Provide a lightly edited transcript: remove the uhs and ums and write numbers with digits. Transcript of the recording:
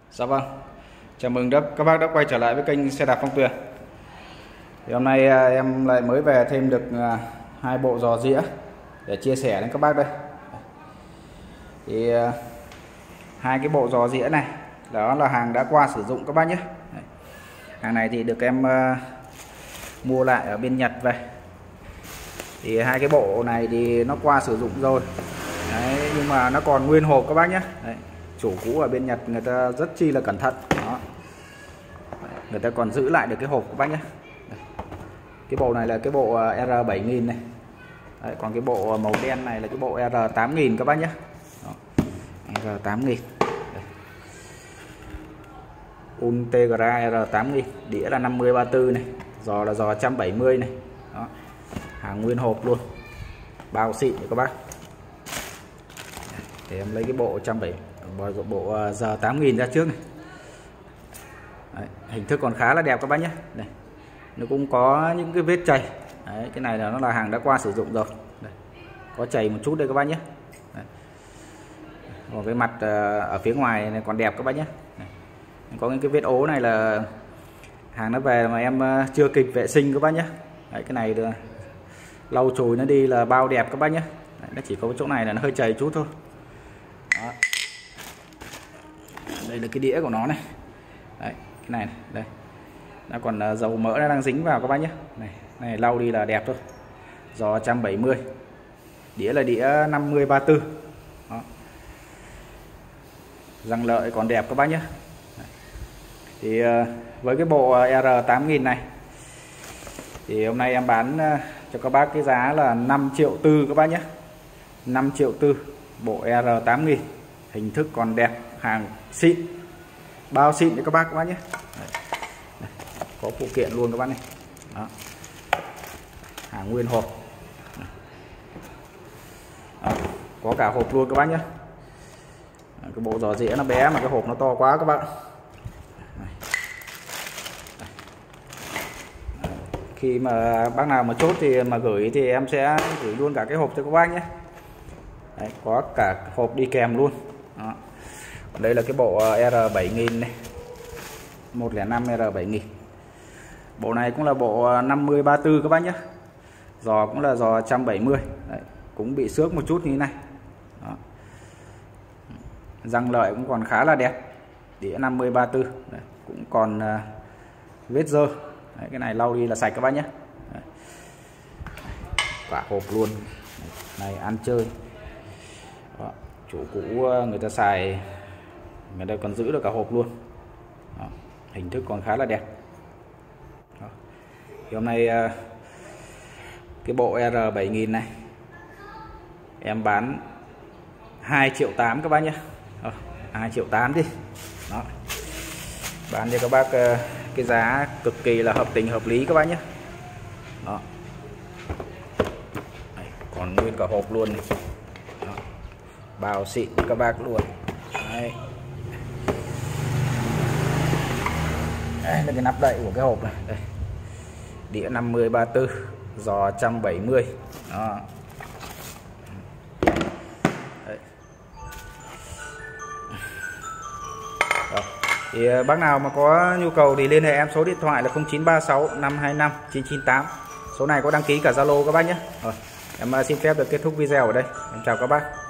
Dạ vâng, chào mừng các bác đã quay trở lại với kênh xe đạp Phong Tuyền. Thì hôm nay em lại mới về thêm được hai bộ giò dĩa để chia sẻ đến các bác đây. Thì hai cái bộ giò dĩa này đó là hàng đã qua sử dụng các bác nhé. Hàng này thì được em mua lại ở bên Nhật về. Thì hai cái bộ này thì nó qua sử dụng rồi. Đấy, nhưng mà nó còn nguyên hộp các bác nhé. Đấy, chủ cũ ở bên Nhật người ta rất chi là cẩn thận đó. Người ta còn giữ lại được cái hộp các bác nhé. Cái bộ này là cái bộ R7000 này. Đấy, còn cái bộ màu đen này là cái bộ R8000 các bác nhé. Đó. R8000 Ultegra R8000, đĩa là 50-34 này, giò là giò 170 này. Đó. Hàng nguyên hộp luôn, bao xịn các bác. Để em lấy cái bộ 170, bộ giờ 8000 ra trước này. Đấy, hình thức còn khá là đẹp các bác nhé. Đây, nó cũng có những cái vết chày. Đấy, cái này là nó là hàng đã qua sử dụng rồi. Đây, có chày một chút đây các bác nhé. Đấy. Còn cái mặt ở phía ngoài này còn đẹp các bác nhé. Đây. Có những cái vết ố này là hàng nó về mà em chưa kịp vệ sinh các bác nhé. Đấy, cái này được lau chùi nó đi là bao đẹp các bác nhé. Đấy, nó chỉ có chỗ này là nó hơi chày chút thôi. Đó. Đây là cái đĩa của nó này. Đấy, cái này, đây nó còn dầu mỡ nó đang dính vào các bác nhé. Này lau đi là đẹp thôi. Giò 170, đĩa là đĩa 50-34. Đó. Răng lợi còn đẹp các bác nhé. Đấy. Thì với cái bộ R8000 này thì hôm nay em bán cho các bác cái giá là 5,4 triệu các bác nhé. 5,4 triệu bộ R8000, hình thức còn đẹp, hàng xịn, bao xịn cho các bác nhé. Đấy. Đây, có phụ kiện luôn các bác này. Đó. Hàng nguyên hộp. Đó. Có cả hộp luôn các bác nhé. Cái bộ giò dĩa nó bé mà cái hộp nó to quá các bạn. Khi mà bác nào mà chốt thì mà gửi thì em sẽ gửi luôn cả cái hộp cho các bác nhé. Đấy, có cả hộp đi kèm luôn. Đó. Đây là cái bộ R7000 này, 105 R7000. Bộ này cũng là bộ 50-34 các bác nhé. Giò cũng là giò 170. Đấy, cũng bị xước một chút như thế này. Đó. Răng lợi cũng còn khá là đẹp, đĩa 50-34. Đấy, cũng còn vết dơ. Đấy, cái này lau đi là sạch các bác nhé. Đấy. Cả hộp luôn. Này ăn chơi. Đó. Chủ cũ người ta xài, người ta còn giữ được cả hộp luôn. Đó. Hình thức còn khá là đẹp. Đó. Thì hôm nay cái bộ R7000 này em bán 2,8 triệu các bác nhé. 2,8 triệu đi. Đó. Bán cho các bác cái giá cực kỳ là hợp tình hợp lý các bác nhé. Đó. Đây, còn nguyên cả hộp luôn này. Đó. Bao xịn các bác luôn. Đây. Đây là cái nắp đậy của cái hộp này. Đây. Đĩa 50-34, giò 170. Đó. Đấy. Đó. Thì bác nào mà có nhu cầu thì liên hệ em, số điện thoại là 0936 525 998. Số này có đăng ký cả Zalo các bác nhé. Rồi, em xin phép được kết thúc video ở đây. Em chào các bác.